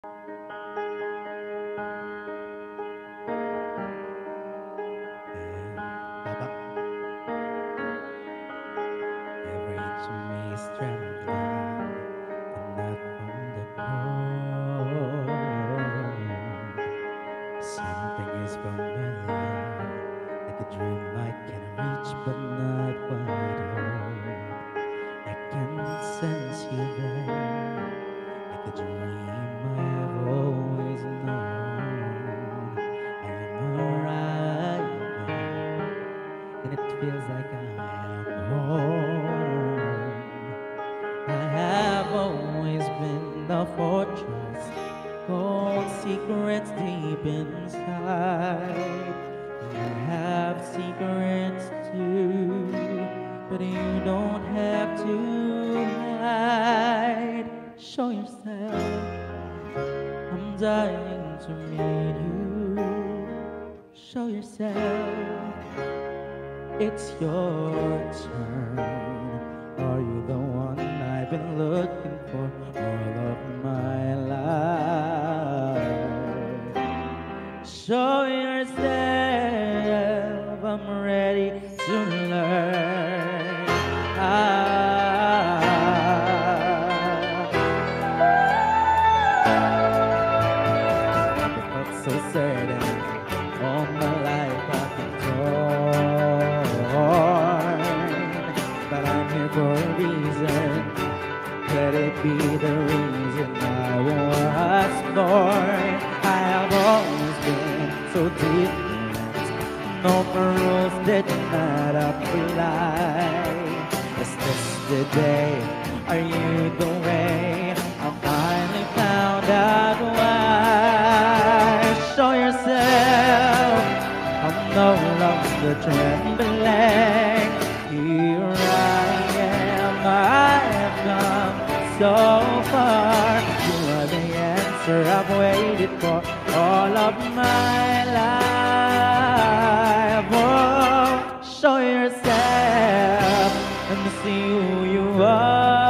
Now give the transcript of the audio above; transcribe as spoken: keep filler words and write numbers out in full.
Every inch of me is trembling, but not from the cold. Something is familiar, like a dream I can reach, but not quite hold. I can sense you there, like a dream I've always known. I am arriving, and it feels like I am home. I have always been the fortress, hold secrets deep inside. You have secrets too, but you don't have to hide. Show yourself, I'm dying to meet you. Show yourself, it's your turn. Are you the one I've been looking for all of my life? Show yourself, I'm ready to learn. Ah, I felt so certain all my life I've been torn, but I'm here for a reason. Let it be the reason I was born. I have always been so different. No rules did not apply. Is this the day? Are you the way? I finally found out why. Show yourself, I'm no longer trembling. Here I am, I have come so far. You are the answer I've waited for all of my life. Oh, show yourself, let me see who you are.